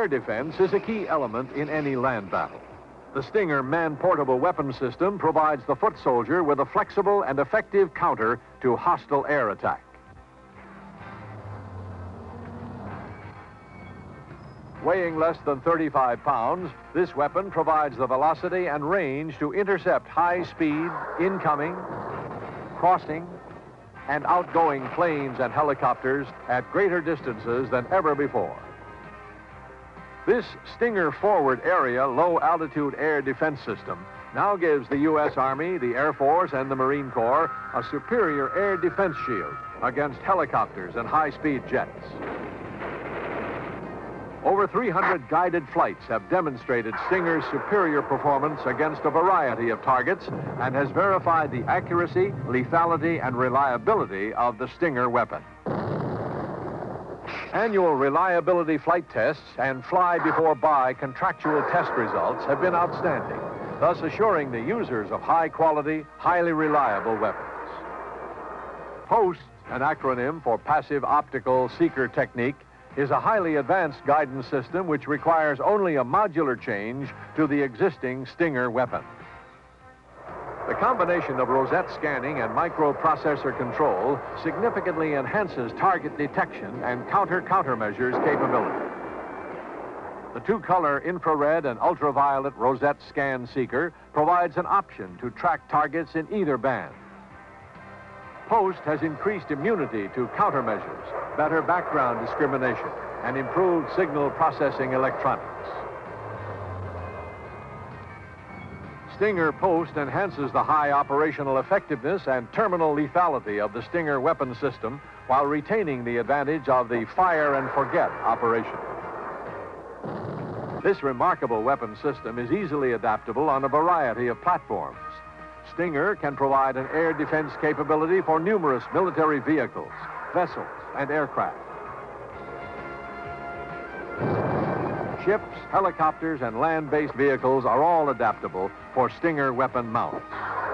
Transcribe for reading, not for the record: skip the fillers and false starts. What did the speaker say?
Air defense is a key element in any land battle. The Stinger man-portable weapon system provides the foot soldier with a flexible and effective counter to hostile air attack. Weighing less than 35 pounds, this weapon provides the velocity and range to intercept high-speed, incoming, crossing, and outgoing planes and helicopters at greater distances than ever before. This Stinger forward area low-altitude air defense system now gives the U.S. Army, the Air Force, and the Marine Corps a superior air defense shield against helicopters and high-speed jets. Over 300 guided flights have demonstrated Stinger's superior performance against a variety of targets and has verified the accuracy, lethality, and reliability of the Stinger weapon. Annual reliability flight tests and fly-before-buy contractual test results have been outstanding, thus assuring the users of high-quality, highly reliable weapons. POST, an acronym for Passive Optical Seeker Technique, is a highly advanced guidance system which requires only a modular change to the existing Stinger weapon. The combination of rosette scanning and microprocessor control significantly enhances target detection and countermeasures capability. The two-color infrared and ultraviolet rosette scan seeker provides an option to track targets in either band. POST has increased immunity to countermeasures, better background discrimination, and improved signal processing electronics. Stinger POST enhances the high operational effectiveness and terminal lethality of the Stinger weapon system while retaining the advantage of the fire and forget operation. This remarkable weapon system is easily adaptable on a variety of platforms. Stinger can provide an air defense capability for numerous military vehicles, vessels, and aircraft. Ships, helicopters, and land-based vehicles are all adaptable for Stinger weapon mounts.